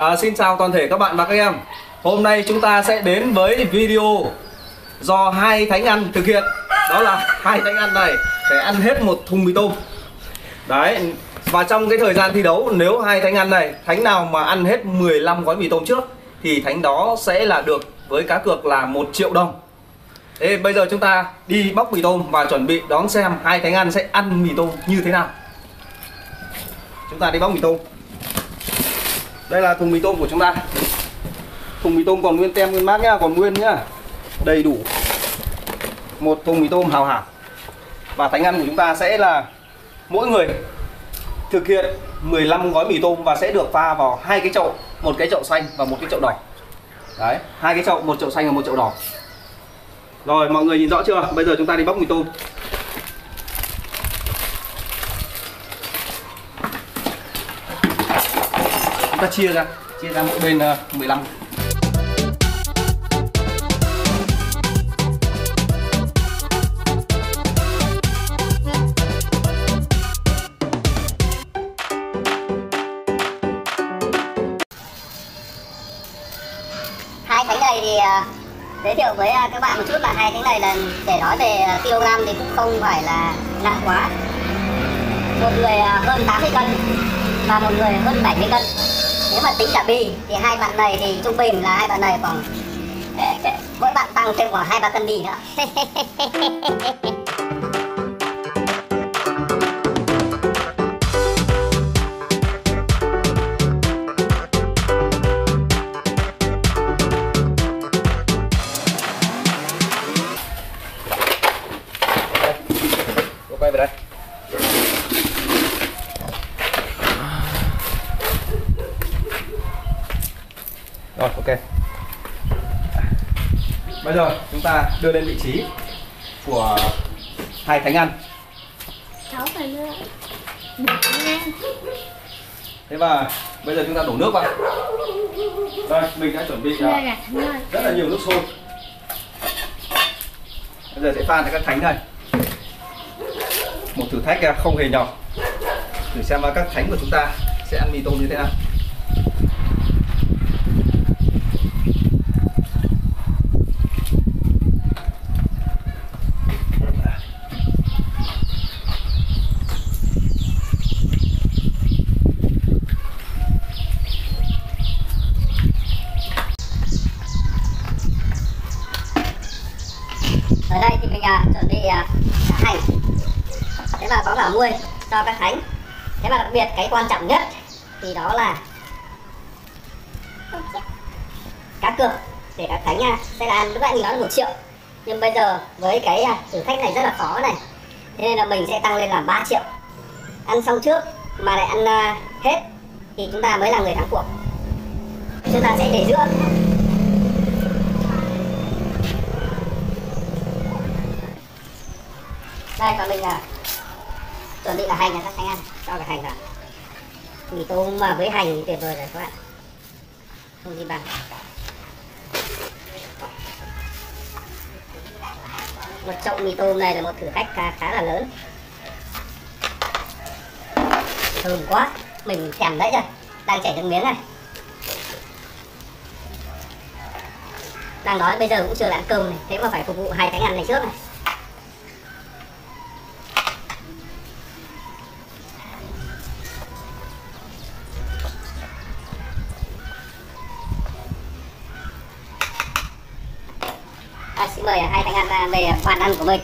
Xin chào toàn thể các bạn và các em. Hôm nay chúng ta sẽ đến với video do hai thánh ăn thực hiện. Đó là hai thánh ăn này phải ăn hết một thùng mì tôm. Đấy. Và trong cái thời gian thi đấu, nếu hai thánh ăn này, thánh nào mà ăn hết 15 gói mì tôm trước thì thánh đó sẽ là được với cá cược là 1 triệu đồng. Thế bây giờ chúng ta đi bóc mì tôm và chuẩn bị đón xem hai thánh ăn sẽ ăn mì tôm như thế nào. Chúng ta đi bóc mì tôm. Đây là thùng mì tôm của chúng ta. Thùng mì tôm còn nguyên tem nguyên mác nhá, còn nguyên nhá. Đầy đủ. Một thùng mì tôm hào hảo. Và thánh ăn của chúng ta sẽ là mỗi người thực hiện 15 gói mì tôm và sẽ được pha vào hai cái chậu, một cái chậu xanh và một cái chậu đỏ. Đấy, hai cái chậu, một chậu xanh và một chậu đỏ. Rồi, mọi người nhìn rõ chưa? Bây giờ chúng ta đi bóc mì tôm. Chúng ta chia ra mỗi bên 15. Hai thánh này thì giới thiệu với các bạn một chút là hai thánh này là để nói về kg thì cũng không phải là nặng quá. Một người hơn 80 cân và một người hơn 70 cân. Nếu mà tính cả bì thì hai bạn này thì trung bình là hai bạn này khoảng mỗi bạn tăng thêm khoảng 2-3 cân bì nữa. Quay về đây. Rồi, ok. Bây giờ chúng ta đưa lên vị trí của hai thánh ăn. Thế và bây giờ chúng ta đổ nước vào. Đây, mình đã chuẩn bị rất là nhiều nước sôi. Bây giờ sẽ pha cho các thánh này. Một thử thách không hề nhỏ. Thử xem các thánh của chúng ta sẽ ăn mì tôm như thế nào. Ở đây thì mình chuẩn bị hành. Thế là có cả muôi cho các thánh. Thế mà đặc biệt cái quan trọng nhất thì đó là cá cược để các thánh sẽ là lúc nãy mình nói là 1 triệu. Nhưng bây giờ với cái thử thách này rất là khó này, thế nên là mình sẽ tăng lên là 3 triệu. Ăn xong trước mà lại ăn hết thì chúng ta mới là người thắng cuộc. Chúng ta sẽ để giữa. Đây, còn mình chuẩn bị là hành là các thánh ăn, cho cả hành vào. Mì tôm mà với hành thì tuyệt vời rồi các bạn, không gì bằng. Một chậu mì tôm này là một thử thách khá là lớn. Thơm quá, mình thèm đấy rồi, đang chảy nước miếng này. Đang đói, bây giờ cũng chưa ăn cơm này, thế mà phải phục vụ hai thánh ăn này trước này. Xin mời hai thánh ăn về bàn ăn của mình.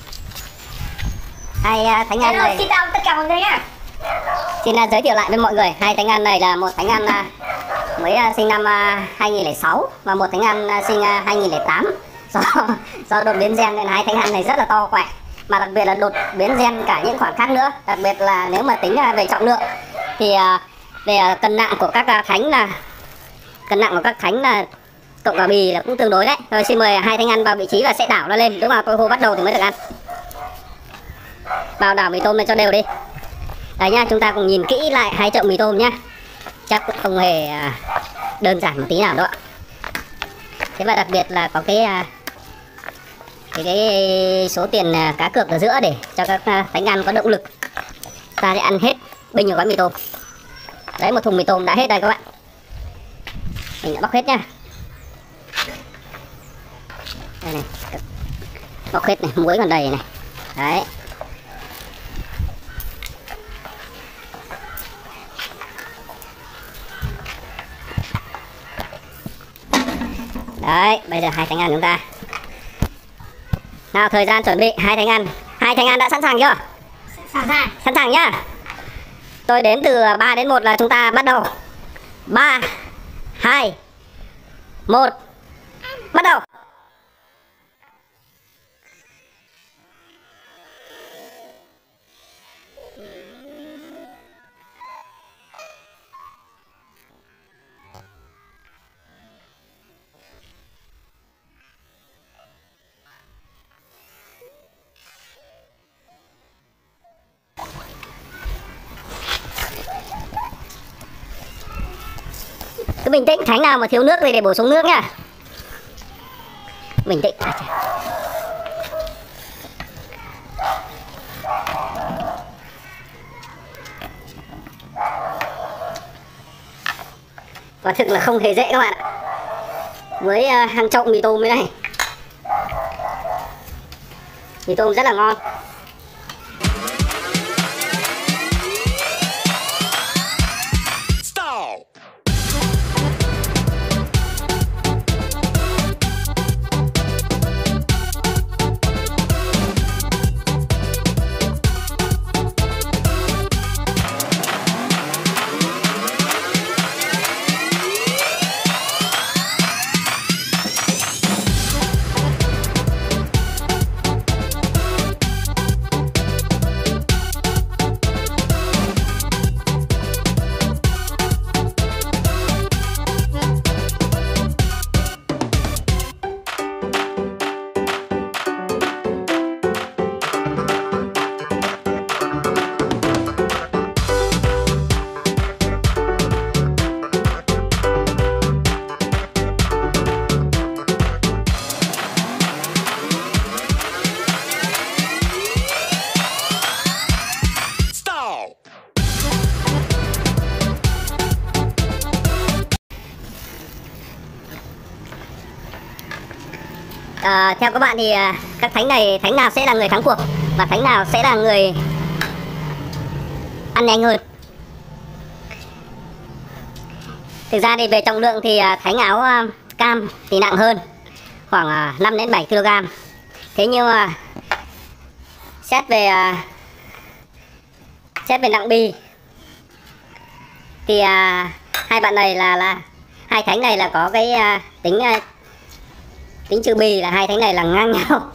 Hai thánh ăn này. Xin chào tất cả mọi người nhá. Xin giới thiệu lại với mọi người, hai thánh ăn này là một thánh ăn mới sinh năm 2006 và một thánh ăn sinh 2008. Do đột biến gen nên hai thánh ăn này rất là to khỏe, mà đặc biệt là đột biến gen cả những khoản khác nữa. Đặc biệt là nếu mà tính về trọng lượng thì về cân nặng của các thánh là cộng cả bì là cũng tương đối đấy. Rồi xin mời hai thánh ăn vào vị trí và sẽ đảo nó lên. Đúng là tôi hô bắt đầu thì mới được ăn. Vào đảo mì tôm lên cho đều đi. Đấy nha, chúng ta cùng nhìn kỹ lại hai chậu mì tôm nhá. Chắc cũng không hề đơn giản một tí nào đâu. Thế và đặc biệt là có cái số tiền cá cược ở giữa để cho các thánh ăn có động lực. Ta sẽ ăn hết bao nhiêu gói mì tôm. Đấy, một thùng mì tôm đã hết đây các bạn. Mình đã bóc hết nha. Đây này, bóc hết này, muối còn đầy này. Đấy. Đấy, bây giờ 2 thánh ăn chúng ta. Nào, thời gian chuẩn bị 2 thánh ăn. 2 thánh ăn đã sẵn sàng chưa? Sẵn sàng nhá. Tôi đếm từ 3 đến 1 là chúng ta bắt đầu. 3 2 1. Bắt đầu. Cứ bình tĩnh, thánh nào mà thiếu nước thì để bổ sung nước nha. Bình tĩnh. Quả thực là không hề dễ các bạn ạ. Với hàng chậu mì tôm thế này. Mì tôm rất là ngon. Theo các bạn thì các thánh này, thánh nào sẽ là người thắng cuộc và thánh nào sẽ là người ăn nhanh hơn? Thực ra thì về trọng lượng thì thánh áo cam thì nặng hơn khoảng 5 đến 7 kg. Thế nhưng mà xét về nặng bì thì hai bạn này là hai thánh này là có cái tính trừ bì là hai thánh này là ngang nhau.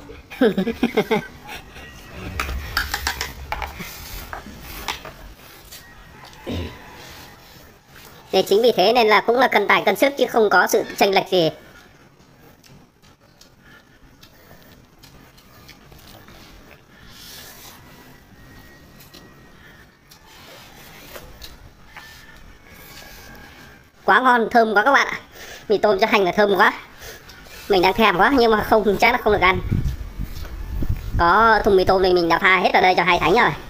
Để chính vì thế nên là cũng là cân tài cân sức chứ không có sự chênh lệch gì. Quá ngon, thơm quá các bạn ạ. Mì tôm cho hành là thơm quá. Mình đang thèm quá nhưng mà không, chắc là không được ăn. Có thùng mì tôm này mình đã pha hết ở đây cho hai thánh rồi.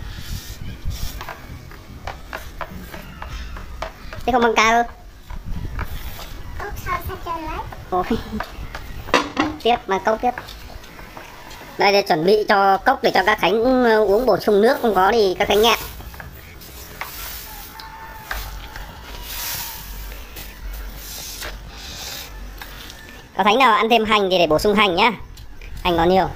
Thế không bằng ca đâu. Ôi. Tiếp mà cốc tiếp. Đây để chuẩn bị cho cốc để cho các thánh uống bổ sung nước, không có thì các thánh nghẹn. Có thánh nào ăn thêm hành thì để bổ sung hành nhá. Hành có nhiều.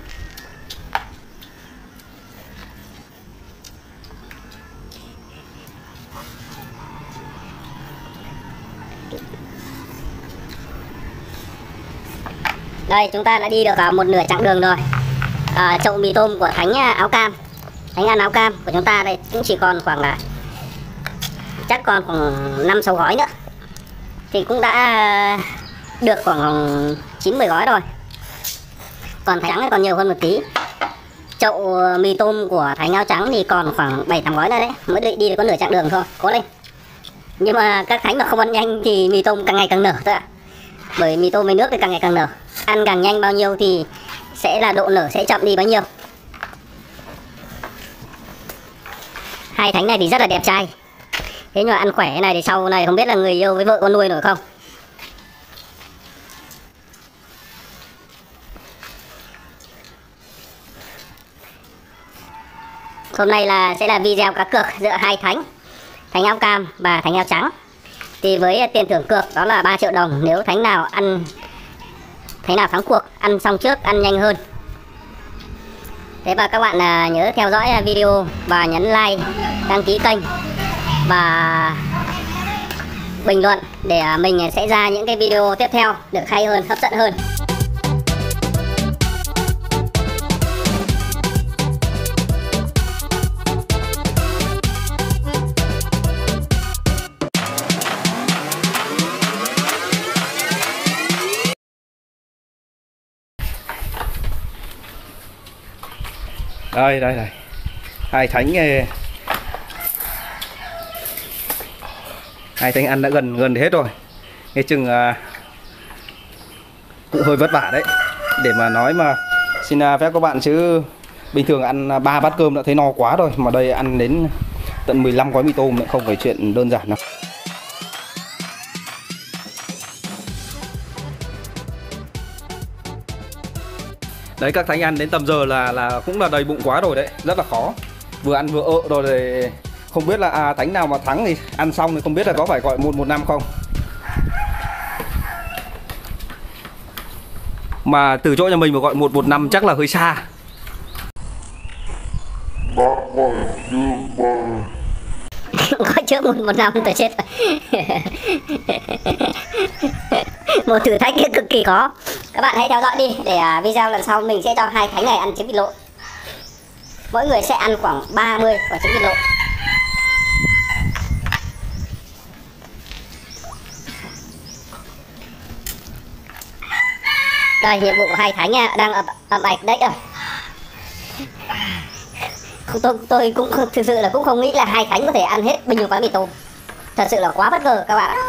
Đây chúng ta đã đi được một nửa chặng đường rồi. Chậu mì tôm của thánh áo cam, thánh ăn áo cam của chúng ta đây cũng chỉ còn khoảng là chắc còn khoảng 5-6 gói nữa thì cũng đã được khoảng 9-10 gói rồi. Còn thánh trắng còn nhiều hơn một tí. Chậu mì tôm của thánh áo trắng thì còn khoảng 7-8 gói nữa đấy. Mới đi được có nửa chặng đường thôi, cố lên. Nhưng mà các thánh mà không ăn nhanh thì mì tôm càng ngày càng nở thôi ạ. Bởi mì tôm với nước thì càng ngày càng nở. Ăn càng nhanh bao nhiêu thì sẽ là độ nở sẽ chậm đi bấy nhiêu. Hai thánh này thì rất là đẹp trai. Thế nhưng mà ăn khỏe này thì sau này không biết là người yêu với vợ con nuôi nổi không. Hôm nay sẽ là video cá cược giữa hai thánh áo cam và thánh áo trắng. Thì với tiền thưởng cược đó là 3 triệu đồng nếu thánh nào thắng cuộc, ăn xong trước, ăn nhanh hơn. Thế và các bạn nhớ theo dõi video và nhấn like, đăng ký kênh và bình luận để mình sẽ ra những cái video tiếp theo được hay hơn, hấp dẫn hơn. Đây hai thánh ăn đã gần hết rồi. Nghe chừng cũng hơi vất vả đấy để mà nói, mà xin phép các bạn, chứ bình thường ăn 3 bát cơm đã thấy no quá rồi, mà đây ăn đến tận 15 gói mì tôm nữa, không phải chuyện đơn giản đâu. Đấy, các thánh ăn đến tầm giờ là cũng là đầy bụng quá rồi đấy, rất là khó. Vừa ăn vừa rồi thì không biết là thánh nào mà thắng thì ăn xong thì không biết là có phải gọi 115 không. Mà từ chỗ nhà mình mà gọi 115 chắc là hơi xa. Gọi trước 115 tôi chết rồi. Một thử thách cực kỳ khó. Các bạn hãy theo dõi đi để video lần sau mình sẽ cho hai thánh này ăn trứng vịt lộn. Mỗi người sẽ ăn khoảng 30 quả trứng vịt lộn. Đây, nhiệm vụ của hai thánh đang ập ạch đấy rồi. Tôi cũng thực sự là cũng không nghĩ là hai thánh có thể ăn hết bao nhiêu gói mì tôm. Thật sự là quá bất ngờ các bạn ạ.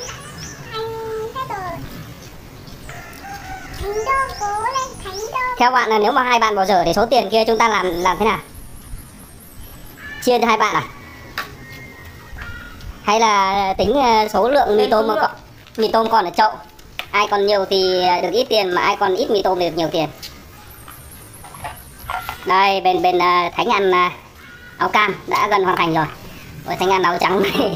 Theo bạn là nếu mà hai bạn bỏ dở thì số tiền kia chúng ta làm thế nào? Chia cho hai bạn à? Hay là tính số lượng mì tôm còn ở chậu? Ai còn nhiều thì được ít tiền, mà ai còn ít mì tôm thì được nhiều tiền. Đây, bên thánh ăn áo cam đã gần hoàn thành rồi. Với thánh ăn áo trắng này.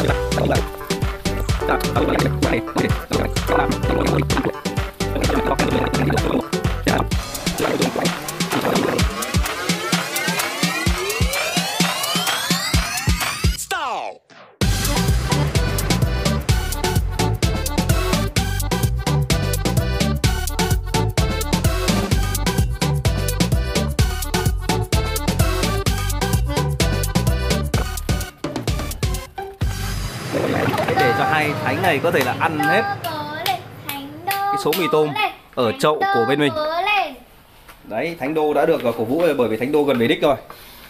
Để cho hai thánh này có thể là ăn hết cái số mì tôm ở chậu của bên mình. Đấy, thánh đô đã được cổ vũ bởi vì thánh đô gần về đích rồi.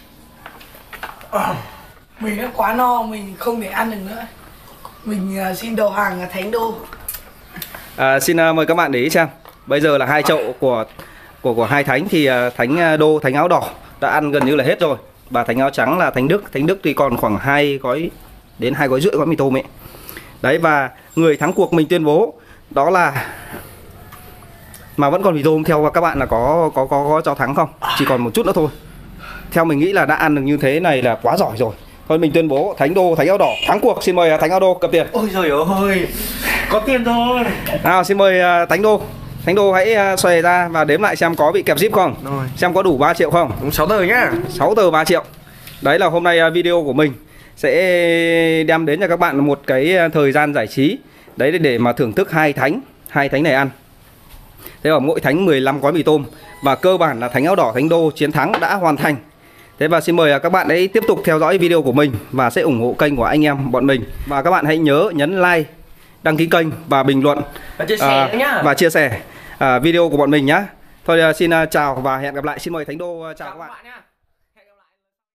Mình đã quá no, mình không thể ăn được nữa. Mình xin đầu hàng thánh đô. Xin mời các bạn để ý xem. Bây giờ là hai chậu của hai thánh thì thánh đô, thánh áo đỏ đã ăn gần như là hết rồi. Và thánh áo trắng là thánh Đức. Thánh Đức thì còn khoảng 2 gói đến 2 gói rưỡi gói mì tôm ấy. Đấy, và người thắng cuộc mình tuyên bố đó là, mà vẫn còn mì tôm, theo các bạn là có cho thắng không? Chỉ còn một chút nữa thôi. Theo mình nghĩ là đã ăn được như thế này là quá giỏi rồi. Thôi mình tuyên bố thánh đô, thánh áo đỏ thắng cuộc. Xin mời thánh áo đô cầm tiền. Ôi trời ơi, có tiền rồi. Nào, xin mời thánh đô. Thánh đô hãy xòe ra và đếm lại xem có bị kẹp zip không. Rồi. Xem có đủ 3 triệu không. Đúng 6 tờ nhá. 6 tờ 3 triệu. Đấy là hôm nay video của mình sẽ đem đến cho các bạn một cái thời gian giải trí. Đấy, để mà thưởng thức hai thánh này ăn. Thế ở mỗi thánh 15 gói mì tôm. Và cơ bản là thánh áo đỏ, thánh đô chiến thắng đã hoàn thành. Thế và xin mời các bạn ấy tiếp tục theo dõi video của mình và sẽ ủng hộ kênh của anh em bọn mình. Và các bạn hãy nhớ nhấn like, đăng ký kênh và bình luận Và chia sẻ nhá. và chia sẻ video của bọn mình nhá. Thôi xin chào và hẹn gặp lại. Xin mời thánh đô chào các bạn nhá.